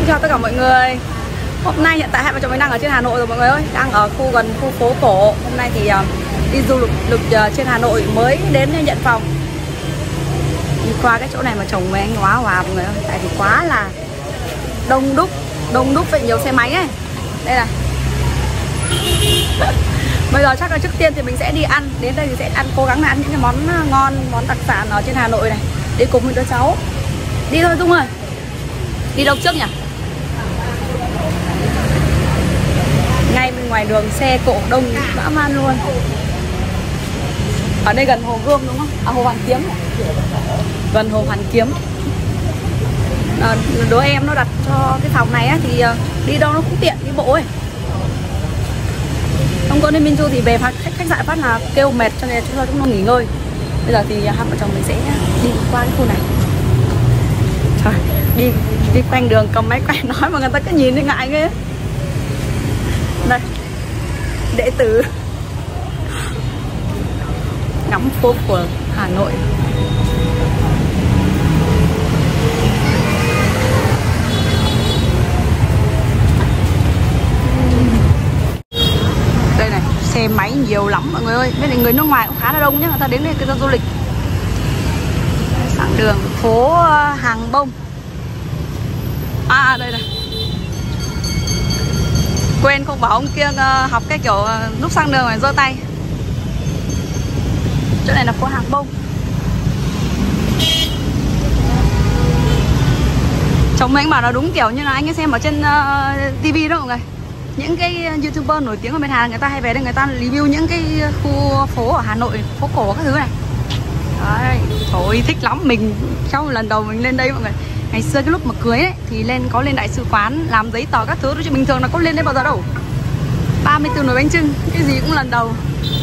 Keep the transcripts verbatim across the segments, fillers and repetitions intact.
chào tất cả mọi người. Hôm nay hiện tại hai vợ chồng mình đang ở trên Hà Nội rồi mọi người ơi, đang ở khu gần khu phố cổ. Hôm nay thì uh, đi du lịch, lịch uh, trên Hà Nội mới đến nhận phòng. Đi qua cái chỗ này mà chồng với anh hóa hòa mọi người ơi, tại vì quá là đông đúc, đông đúc với nhiều xe máy ấy. Đây này. Bây giờ chắc là trước tiên thì mình sẽ đi ăn. Đến đây thì sẽ ăn, cố gắng là ăn những cái món ngon, món đặc sản ở trên Hà Nội này. Đi cùng với đứa cháu. Đi thôi Dung ơi. Đi đâu trước nhỉ? Ngay bên ngoài đường xe cộ đông dã man luôn. Ở đây gần Hồ Gươm đúng không? À, Hồ Hoàn Kiếm. Gần Hồ Hoàn Kiếm. À, đứa em nó đặt cho cái phòng này á, thì đi đâu nó cũng tiện, đi bộ ấy. Không có nên Minh Du thì về khách, khách sạn phát là kêu mệt cho nên cho chúng nó nghỉ ngơi. Bây giờ thì hai vợ chồng mình sẽ đi qua cái khu này. Trời, đi đi quanh đường cầm máy quay nói mà người ta cứ nhìn thì ngại ghê. Đây, đệ tử ngắm phố của Hà Nội. Đây này, xe máy nhiều lắm mọi người ơi. Bên này người nước ngoài cũng khá là đông nhá, người ta đến đây người ta du lịch. Sang đường phố Hàng Bông. À đây này. Quên không bảo ông kia học cái kiểu lúc sang đường phải giơ tay. Chỗ này là phố Hàng Bông. Chồng anh bảo là đúng kiểu như là anh ấy xem ở trên uh, ti vi đó mọi người. Những cái YouTuber nổi tiếng ở bên Hàn người ta hay về đây người ta review những cái khu phố ở Hà Nội, phố cổ các thứ này. Đấy, trời thích lắm. Mình trong lần đầu mình lên đây mọi người. Ngày xưa cái lúc mà cưới ấy, thì lên có lên đại sứ quán làm giấy tờ các thứ, chứ bình thường là có lên đây bao giờ đâu. Ba mươi tư nồi bánh chưng, cái gì cũng lần đầu.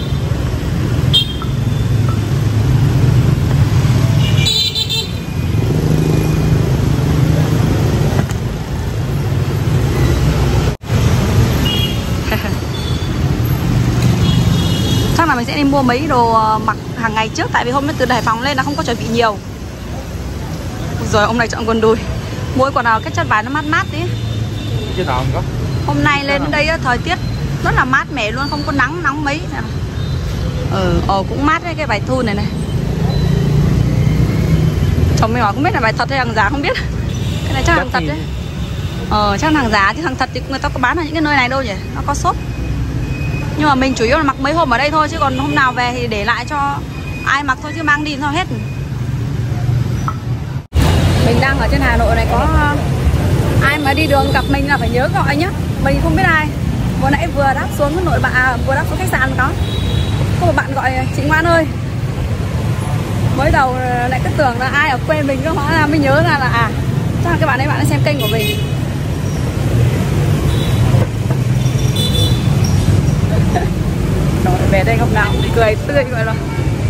Chắc là mình sẽ đi mua mấy đồ mặc hàng ngày trước, tại vì hôm nay từ Hải Phòng lên là không có chuẩn bị nhiều. Rồi ông này chọn quần đùi, mua quần áo cái chân vải nó mát mát tí. Hôm nay lên đây thời tiết rất là mát mẻ luôn, không có nắng nóng mấy. Ừ, ờ cũng mát đấy, cái vải thun này này. Chồng mình hỏi không biết là vải thật hay hàng giả, không biết. Cái này chắc hàng thật đấy. Ờ chắc hàng giả, chứ hàng thật thì người ta có bán ở những cái nơi này đâu nhỉ, nó có shop. Nhưng mà mình chủ yếu là mặc mấy hôm ở đây thôi, chứ còn hôm nào về thì để lại cho ai mặc thôi, chứ mang đi thôi hết. Mình đang ở trên Hà Nội này, có ai mà đi đường gặp mình là phải nhớ gọi nhá. Mình không biết ai. Vừa nãy vừa đáp xuống cái nội bạn, à, vừa đáp xuống khách sạn có có một bạn gọi chị Ngoan ơi. Mới đầu lại cứ tưởng là ai ở quê mình, cơ hóa ra mới nhớ ra là à chắc là cái bạn ấy bạn ấy xem kênh của mình. Rồi về đây hôm nào cũng cười tươi vậy rồi.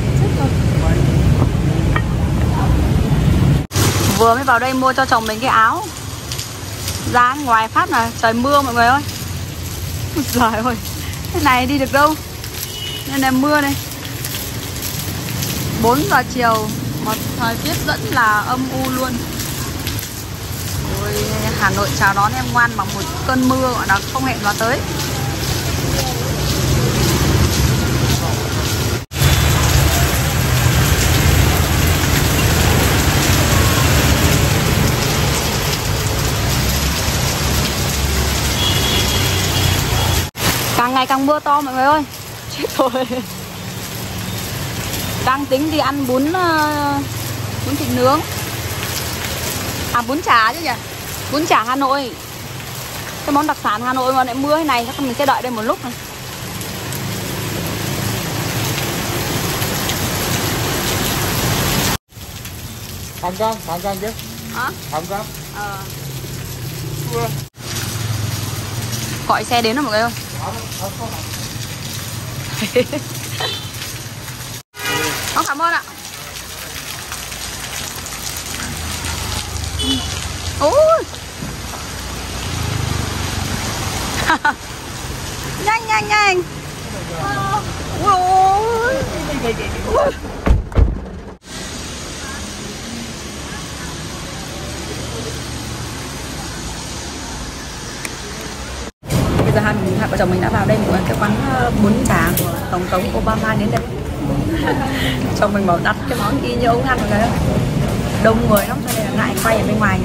Vừa mới vào đây mua cho chồng mình cái áo. Ra ngoài phát là trời mưa mọi người ơi. Trời ơi, thế này đi được đâu. Nên là mưa này. Bốn giờ chiều mà thời tiết rất là âm u luôn. Ôi, Hà Nội chào đón em Ngoan bằng một cơn mưa gọi là không hẹn nó tới. Càng ngày càng mưa to mọi người ơi. Chết rồi. Đang tính đi ăn bún uh, bún thịt nướng. À bún chả chứ nhỉ. Bún chả Hà Nội. Cái món đặc sản Hà Nội mà lại mưa thế này, chắc mình sẽ đợi đây một lúc này. Không con, không con chứ. Hả? Không con. Ờ. Gọi xe đến rồi mọi người ơi. Con cảm ơn ạ. Ui. Nhanh nhanh nhanh. Ui ôi. Ui. giờ hai mình hai vợ chồng mình đã vào đây một cái quán bún chả của tổng thống Obama đến đây. Chồng mình bảo đặt cái món y như ông ăn rồi đấy, đông người lắm cho nên là ngại quay ở bên ngoài.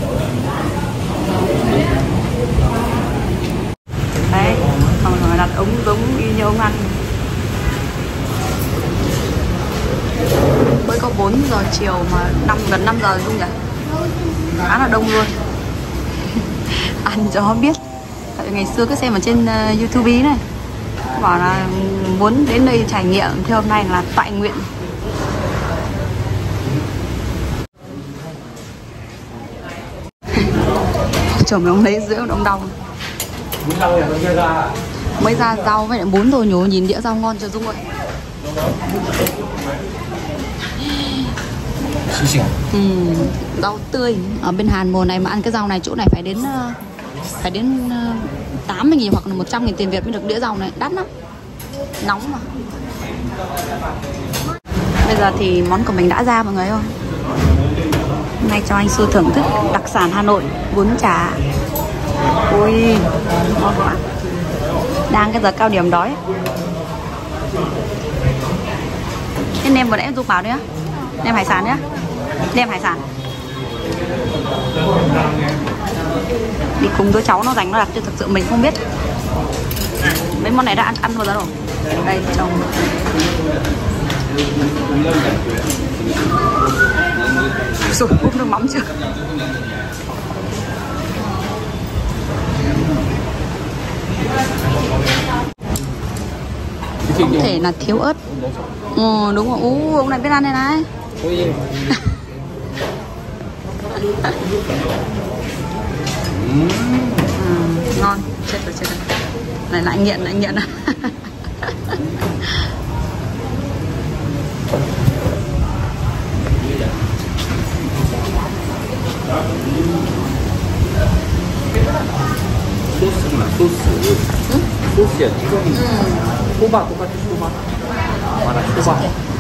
Đấy, xong rồi đặt ống giống y như ông ăn. Mới có bốn giờ chiều mà năm gần năm giờ luôn nhỉ, khá là đông luôn. Ăn cho nó biết. Tại ngày xưa cứ xem ở trên uh, YouTube này, bảo là muốn đến đây trải nghiệm, thì hôm nay là tại nguyện. Chồng ông lấy rượu ông đau. Mới ra rau với lại bún rồi, nhổ nhìn đĩa rau ngon cho Dung ơi. Ừ, rau tươi. Ở bên Hàn mùa này mà ăn cái rau này, chỗ này phải đến phải đến tám mươi nghìn hoặc là một trăm nghìn tiền Việt mới được đĩa rau này, đắt lắm. Nóng mà. Bây giờ thì món của mình đã ra mọi người ơi. Hôm nay cho anh Xu thưởng thức đặc sản Hà Nội, bún chả. Ui, ngon quá. Đang cái giờ cao điểm đói. Cái nem vừa nãy Dung bảo đấy á, nem hải sản nhá, nem hải sản. Đi cùng đứa cháu nó dành nó đặt chứ thực sự mình không biết. Mấy món này đã ăn ăn bao giờ rồi. Đây chồng. Rồi uống nước mắm chưa? Không thể là thiếu ớt. Ừ đúng rồi. Ú, ông này biết ăn này này. Ừ, ngon. Chết rồi chết rồi. Này lại nghiện lại nghiện. 소스구나, 소스. 응? 소스야, 찌꺼기. 응. 호박, 똑같이 호박. 맞아, 호박.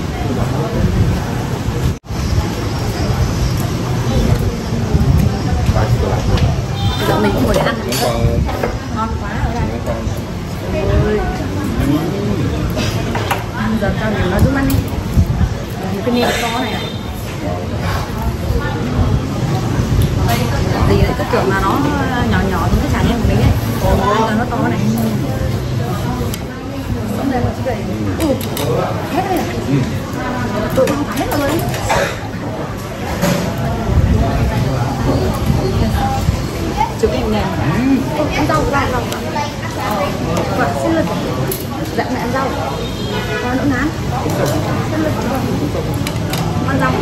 맛있더라. Giờ mình cũng ngồi để ăn. Ngon quá ở đây. Ôi. Giờ cho mình nó giúp ăn đi. Cái nem to này à? Thì lại cứ tưởng là nó nhỏ nhỏ giống cái chả nem của mình ấy. Còn bây giờ nó to này. Ừ. Hết rồi à? Tụi con phải hết rồi đấy. Chụp em nè. Ăn rau, rau, rau. Vâng, xin lỗi. Dạ mẹ ăn rau. Con nữa ngán. Xin lỗi. Ăn rau.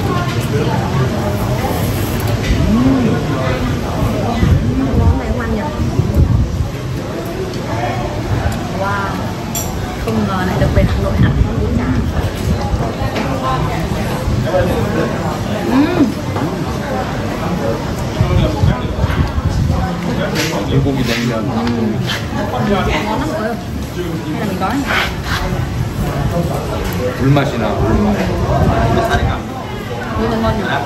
Món này không ăn nhỉ? Wow. Không ngờ lại được về Hà Nội ăn món bún chả. Uhm. 불고기 냉면. 음. ngon lắm rồi. Hay là mình gói này. 불맛이나 물맛. Nhưng mà ngon nhỉ?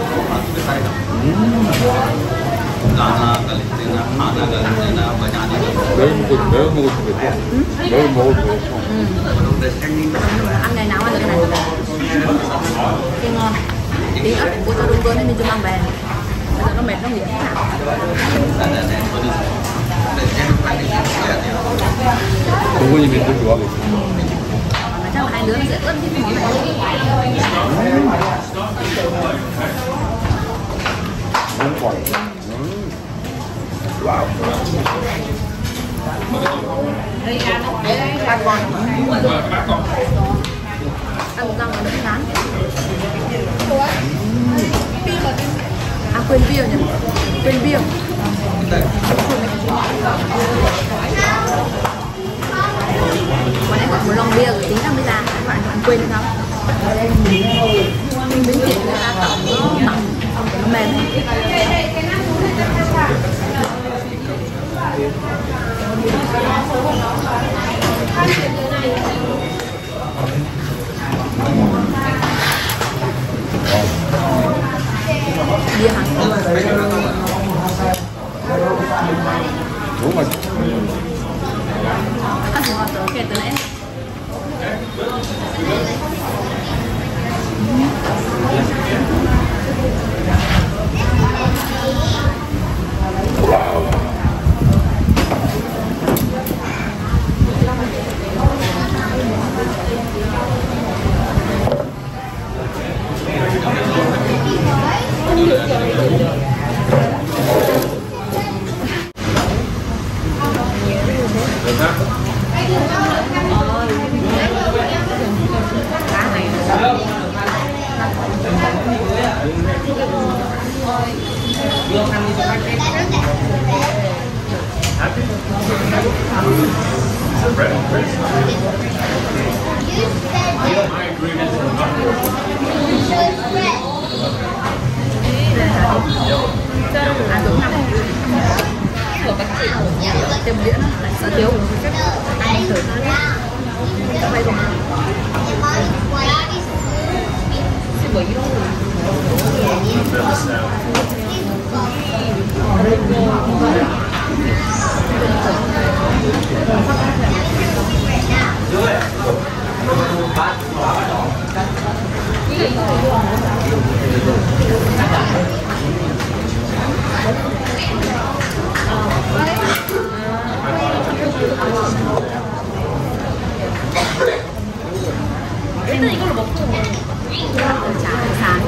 매운 거 매운 먹을 수도 있고. 매운 먹을 수도 있고. Ăn ngày nào ăn được cái này. Cái ngon. Tiếng ớt của tao đúng bữa nên mình chưa mang về. Bây giờ nó mệt nó nghỉ thế nào. 동근이 맨날 좋아하겠어. Chắc là hai đứa nó sẽ ớt thích cái món này. 너무 좋아. 와우. Ăn ngon. Ăn rau mà đỡ chán. À quên bia nhỉ? Quên bia. Bọn em gọi một lon bia rồi tính ra mới ra, các bạn bạn quên không? Mình tính tiền người ta tổng nó mỏng, nó mềm. Bia hả? 너무 맛있어. Ăn đúng năm thêm đĩa nữa, sợ thiếu. Ăn thử. Đây rồi. Bởi vì 일단 이걸로 먹고 자, 자.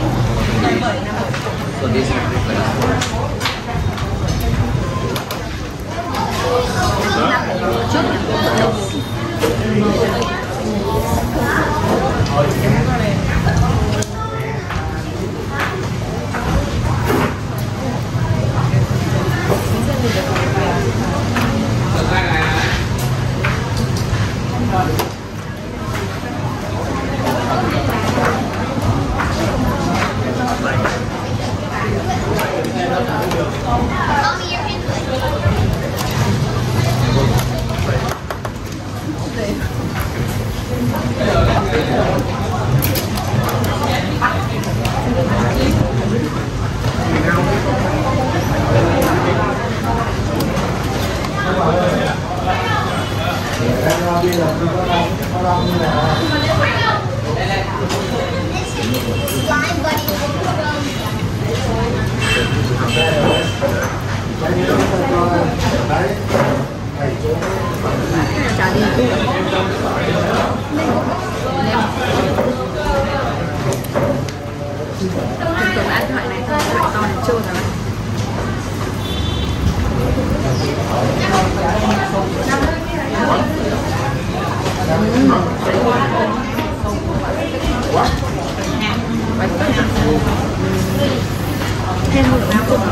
Trả đi. Thường thường ăn loại này thôi, loại to này chưa rồi. Thêm một áo cùng.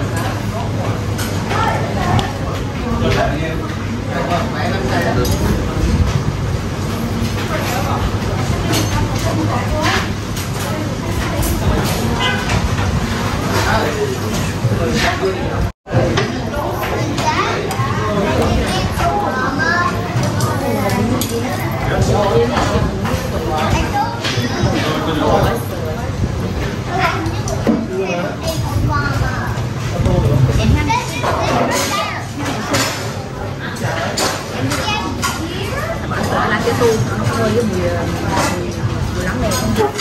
Là cái tu nó hơi cái mùi mùi lắng này không?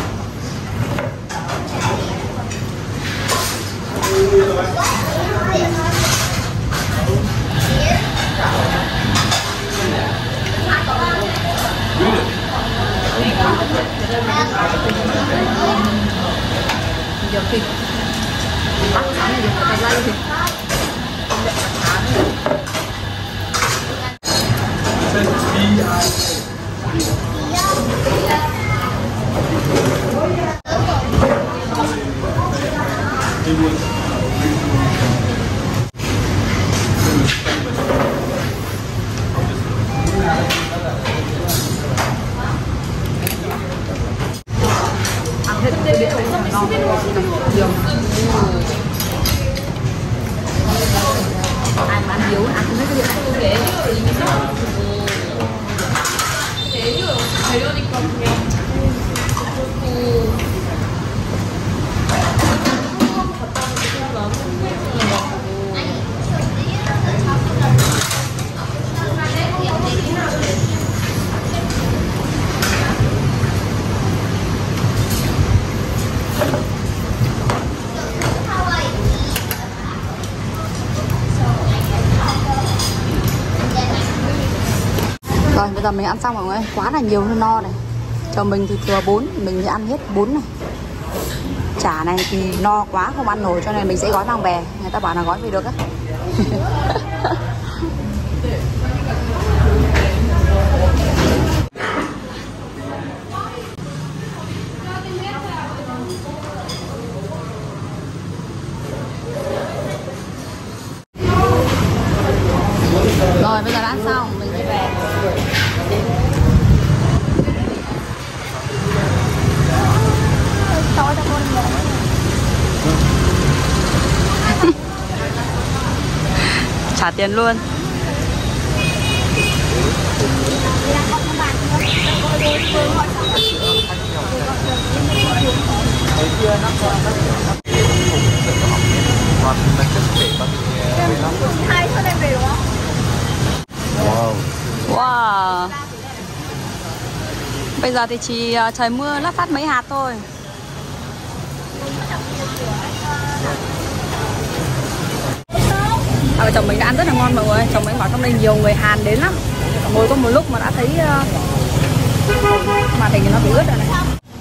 Giờ thịt bắt sẵn thì người ta lấy thịt không để bắt cá nữa. Ăn hết cái đĩa này ngon đường. Ai mà ăn yếu ăn hết cái đĩa này. 되려니까 그냥 Rồi bây giờ mình ăn xong rồi mọi người, quá là nhiều nên no này. Chồng mình thì thừa bốn, mình thì ăn hết bốn này. Chả này thì no quá không ăn nổi cho nên mình sẽ gói mang về. Người ta bảo là gói về được á. Rồi bây giờ đã ăn xong mình đi về. Trả tiền luôn. Wow. Wow. Bây giờ thì chỉ uh, trời mưa lất phất mấy hạt thôi. À, vợ chồng mình đã ăn rất là ngon mọi người. Chồng mình bảo trong đây nhiều người Hàn đến lắm. Ngồi có một lúc mà đã thấy uh, màn hình nó bị ướt rồi này.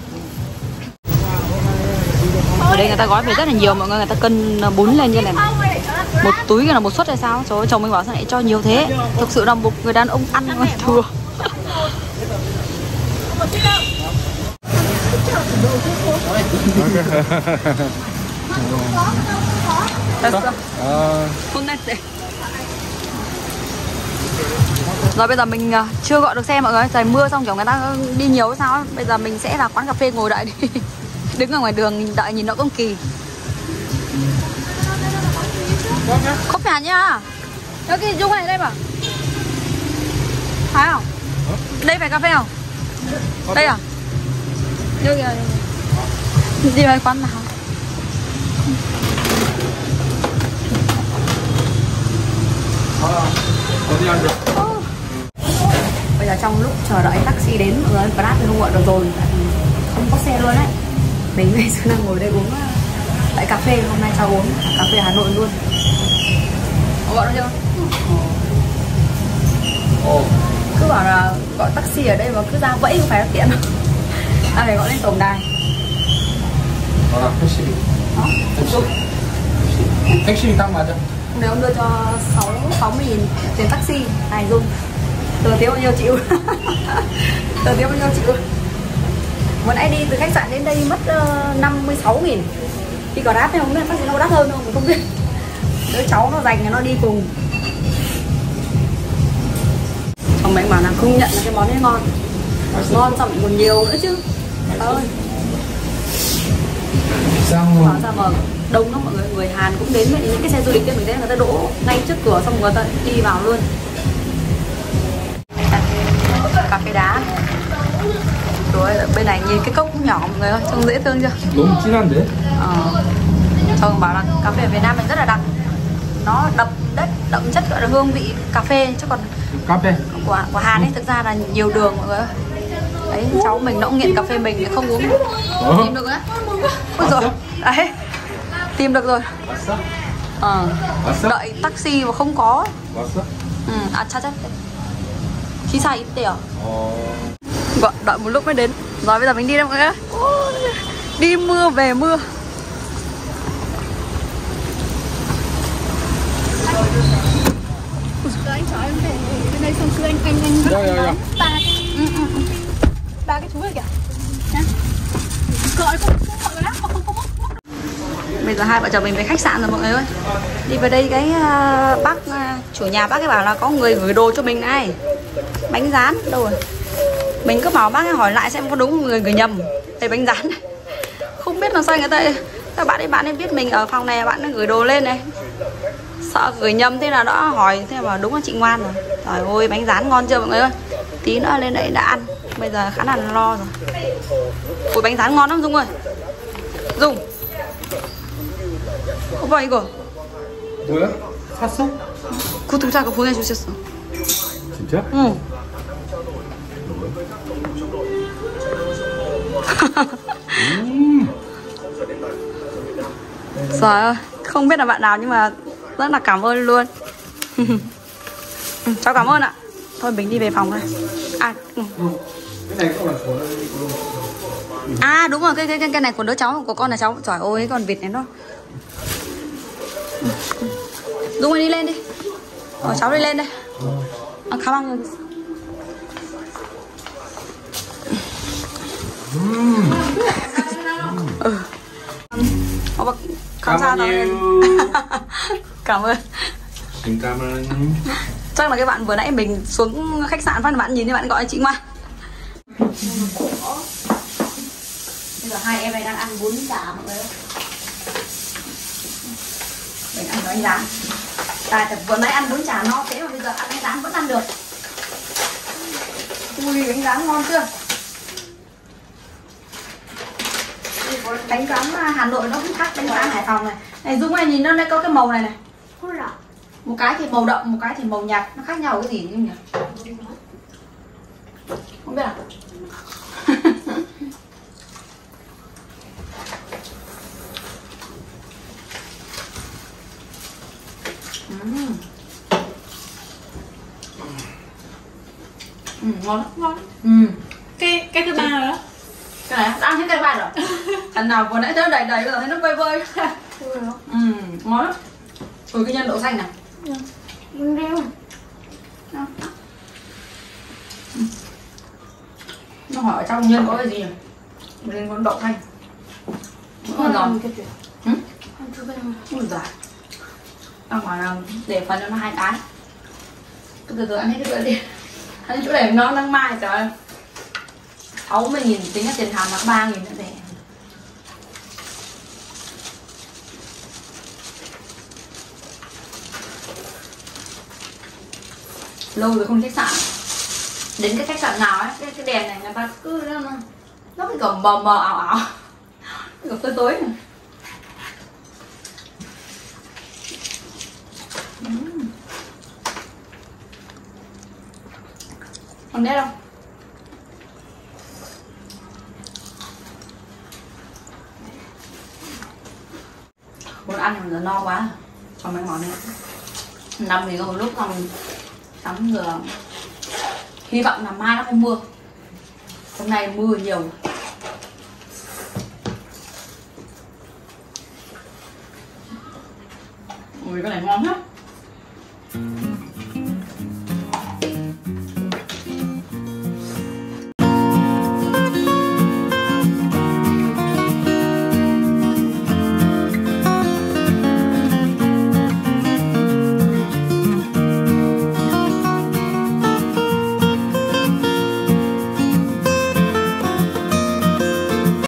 Ở đây người ta gói về rất là nhiều mọi người, người ta cân bún lên như này mà. Một túi là một suất hay sao? Trời ơi, chồng mình bảo sao lại cho nhiều thế. Thực sự là một người đàn ông ăn ngon thừa. Rồi bây giờ mình chưa gọi được xe mọi người, trời mưa xong kiểu người ta đi nhiều hay sao ấy. Bây giờ mình sẽ vào quán cà phê ngồi đợi đi. Đứng ở ngoài đường đợi nhìn nó cũng kỳ. 커피 아니야. 여기 요거 này đây mà. Phải không? Đây phải cà phê không? Đây à? 여기 à? Đi vào quán nào? Bây giờ trong lúc chờ đợi taxi đến mọi người, Grab thì không gọi được rồi, không có xe luôn đấy. Mình bây giờ đang ngồi đây uống tại cà phê, hôm nay cháu uống cà phê Hà Nội luôn. Có gọi nó chưa? Ồ. Cứ bảo là gọi taxi ở đây mà cứ ra vẫy không phải là tiện đâu. À, phải gọi lên tổng đài. Đó là taxi. Taxi. Taxi tăng mà chứ. Nếu ông đưa cho sáu mươi nghìn tiền taxi, này Dung. Tờ tiêu bao nhiêu chịu? Tờ tiêu bao nhiêu chịu? Vừa nãy đi từ khách sạn đến đây mất uh, năm mươi sáu nghìn. Đi có đắt hay không biết, taxi nó có đắt hơn không, mình không biết. Đứa cháu nó dành nó đi cùng. Chồng mình bảo là không nhận là cái món ấy ngon. Ngon xong còn nhiều nữa chứ. Ơi. Bảo sao mà đông lắm mọi người, người Hàn cũng đến với những cái xe du lịch kia mình thấy người ta đỗ ngay trước cửa xong người ta đi vào luôn. Cà phê đá. Rồi bên này nhìn cái cốc nhỏ mọi người ơi, trông dễ thương chưa? Đúng chín đấy. Ờ. Chồng bảo là cà phê ở Việt Nam mình rất là đặc. Nó đậm đất, đậm chất gọi là hương vị cà phê, chứ còn cà phê của, của Hàn ấy thực ra là nhiều đường mọi người ơi. Đấy, cháu mình nó cũng nghiện cà phê mình để không uống. Ờ. Tìm được á. Ôi rồi. Đấy. Tìm được rồi. Ờ. Đợi taxi mà không có. Ừ, à cha chắc. Khi sai ít tiền. Gọi đợi một lúc mới đến. Rồi bây giờ mình đi đâu mọi người ơi. Đi mưa về mưa. Anh chở em về bên đây xong xưa anh anh anh vứt dạ, dạ. ba cái ừ, ừ, ừ. ba cái túi này kìa. Nè. Gọi không không gọi lắm mà không có mất. Bây giờ hai vợ chồng mình về khách sạn rồi mọi người ơi. Đi vào đây cái uh, bác uh, chủ nhà bác ấy bảo là có người gửi đồ cho mình này. Bánh rán đâu rồi? Mình cứ bảo bác ấy hỏi lại xem có đúng người gửi nhầm. Đây bánh rán này. Không biết là sao người ta các bạn ấy bạn ấy biết mình ở phòng này, bạn ấy gửi đồ lên này. Sợ gửi nhầm thế là đã hỏi, thế mà đúng là chị ngoan rồi. Trời ơi bánh rán ngon chưa mọi người ơi. Tí nữa lên đây đã ăn. Bây giờ khá là lo rồi. Ôi bánh rán ngon lắm Dung ơi. Dung. 오빠 이거 뭐야? 샀어? 구독자가 보내주셨어. 진짜? 응. 음. Trời ơi, không biết là bạn nào nhưng mà rất là cảm ơn luôn. Cháu cảm ơn ạ. Thôi mình đi về phòng thôi. À, ừ. À đúng rồi, cái cái cái này của đứa cháu, của con là cháu. Trời ơi, con vịt này nó. Dung ơi đi lên đi. Rồi cháu đi lên đây. À, khá băng rồi. Ừ. Ô, không sao đâu. Cảm ơn. Xin cảm ơn. Chắc là cái bạn vừa nãy mình xuống khách sạn phát bạn nhìn thấy bạn gọi chị Ngoan. Bây giờ hai em này đang ăn bún chả mọi người. Mình ăn bánh rán. À, vừa nãy ăn bún chả no thế mà bây giờ ăn bánh rán vẫn ăn được. Ui, bánh rán ngon chưa? Bánh rán Hà Nội nó cũng khác bánh rán Hải Phòng này. Này Dung này, nhìn nó đây có cái màu này này. Một cái thì màu đậm, một cái thì màu nhạt. Nó khác nhau cái gì nhỉ? Không biết à? uhm. Ừ, ngon lắm, ngon lắm. Ừ. Cái cái thứ ba rồi đó. Cái này đã ăn hết cái thứ ba rồi. Thằng nào vừa nãy tới đầy đầy bây giờ thấy nó vơi vơi. Ừ, ngon lắm. Ui, cái nhân đậu xanh này. Mình đeo. Nó hỏi ở trong nhân có cái gì nhỉ? Mình con đậu xanh. Ngon ngon. Ừ? Ui giời. Đang hỏi là để phần cho nó hai cái. Cứ từ từ ăn hết cái bữa đi. Ăn chỗ để nó đang mai trời ơi. sáu mươi nghìn tính là tiền hàng là ba nghìn nữa để. Lâu rồi không khách sạn. Đến cái khách sạn nào ấy, cái, cái đèn này người ta cứ nó nó cứ còn mờ mờ ảo ảo. Cứ tối tối này. Uhm. Còn nét không? Muốn ăn mà giờ no quá. Còn mấy món này nằm thì có một lúc nằm tắm giờ. Hy vọng là mai nó không mưa. Hôm nay mưa nhiều. Ui, cái này ngon hết.